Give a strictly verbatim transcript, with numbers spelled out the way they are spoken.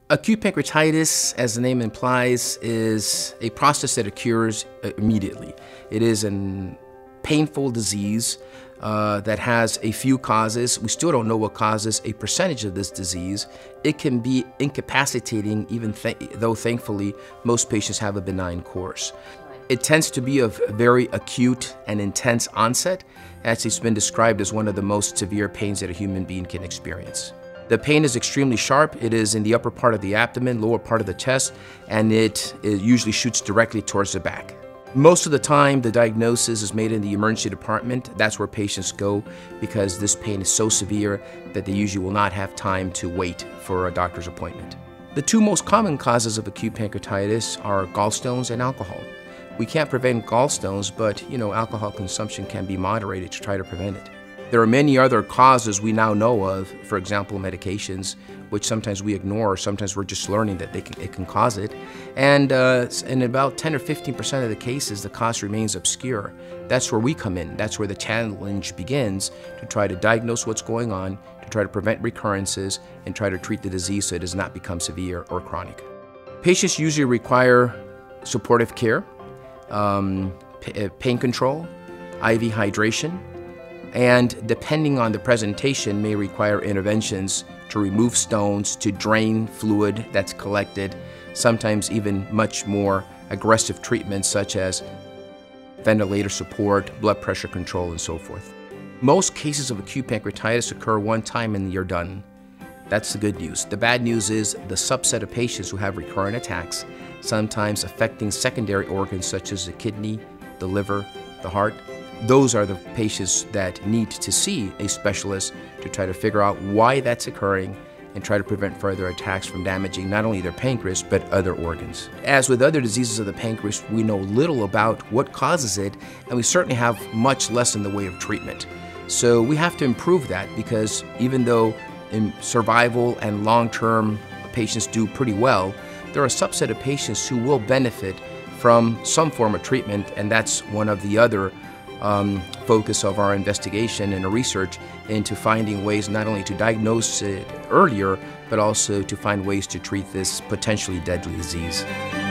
Acute pancreatitis, as the name implies, is a process that occurs immediately. It is a painful disease uh, that has a few causes. We still don't know what causes a percentage of this disease. It can be incapacitating, even th though thankfully most patients have a benign course. It tends to be of very acute and intense onset, as it's been described as one of the most severe pains that a human being can experience. The pain is extremely sharp. It is in the upper part of the abdomen, lower part of the chest, and it, it usually shoots directly towards the back. Most of the time, the diagnosis is made in the emergency department. That's where patients go because this pain is so severe that they usually will not have time to wait for a doctor's appointment. The two most common causes of acute pancreatitis are gallstones and alcohol. We can't prevent gallstones, but you know, alcohol consumption can be moderated to try to prevent it. There are many other causes we now know of, for example, medications, which sometimes we ignore, sometimes we're just learning that they can, it can cause it. And uh, in about ten or fifteen percent of the cases, the cause remains obscure. That's where we come in. That's where the challenge begins, to try to diagnose what's going on, to try to prevent recurrences, and try to treat the disease so it does not become severe or chronic. Patients usually require supportive care, um, pain control, I V hydration, and depending on the presentation may require interventions to remove stones, to drain fluid that's collected, sometimes even much more aggressive treatments such as ventilator support, blood pressure control, and so forth. Most cases of acute pancreatitis occur one time and you're done. That's the good news. The bad news is the subset of patients who have recurrent attacks, sometimes affecting secondary organs such as the kidney, the liver, the heart. Those are the patients that need to see a specialist to try to figure out why that's occurring and try to prevent further attacks from damaging not only their pancreas, but other organs. As with other diseases of the pancreas, we know little about what causes it, and we certainly have much less in the way of treatment. So we have to improve that, because even though in survival and long-term patients do pretty well, there are a subset of patients who will benefit from some form of treatment, and that's one of the other Um, focus of our investigation and our research into finding ways not only to diagnose it earlier, but also to find ways to treat this potentially deadly disease.